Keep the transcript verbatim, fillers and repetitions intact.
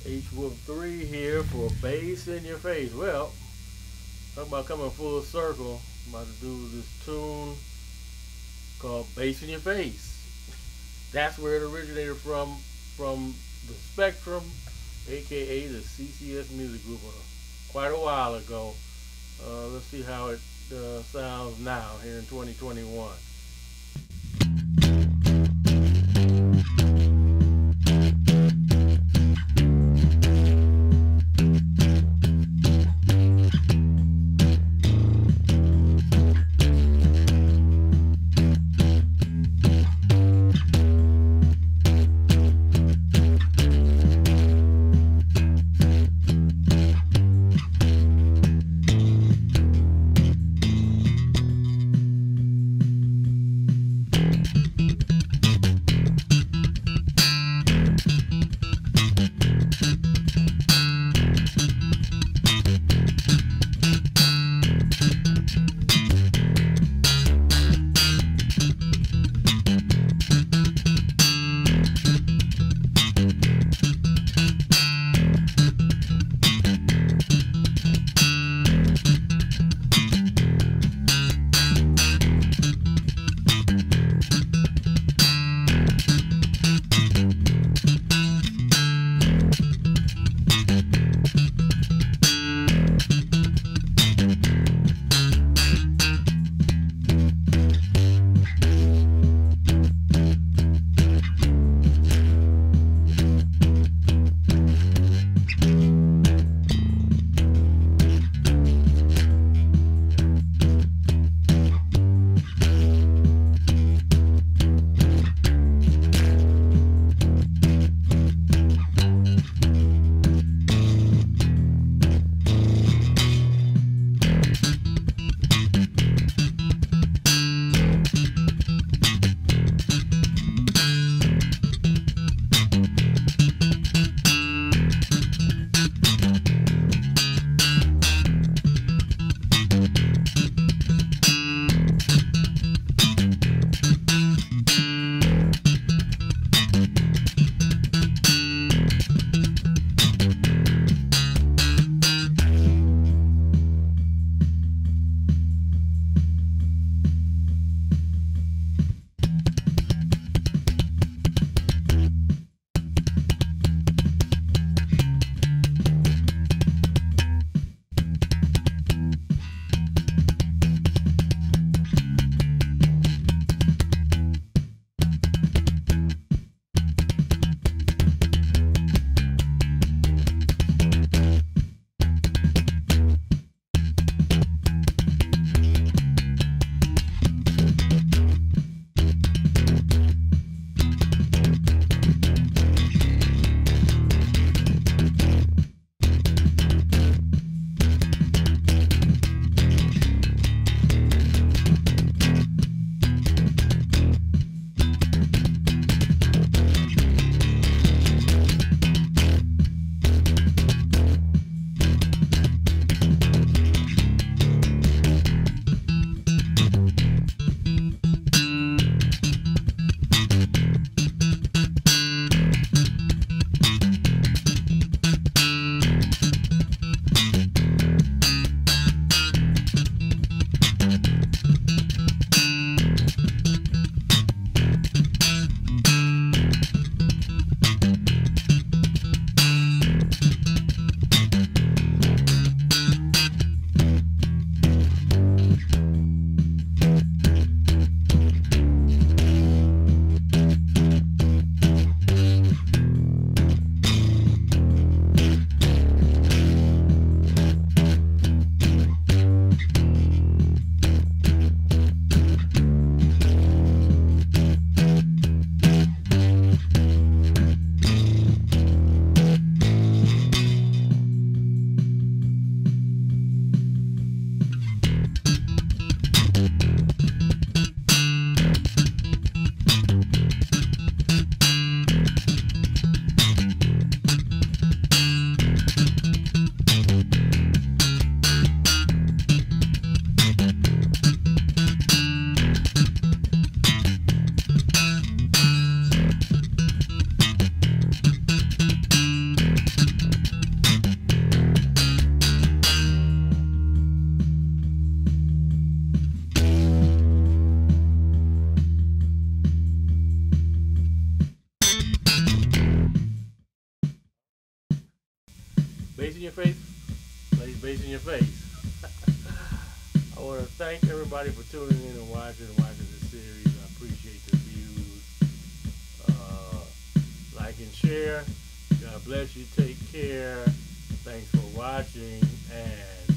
H Wolf three here for Bass in Your Face. Well, talk about coming full circle. I'm about to do this tune called Bass in Your Face. That's where it originated from, from the Spectrum, aka the C C S Music Group, uh, quite a while ago. Uh, let's see how it uh, sounds now here in twenty twenty-one. Bass in your face, plays bass in your face. I want to thank everybody for tuning in and watching and watching this series. I appreciate the views. Uh, like and share. God bless you. Take care. Thanks for watching and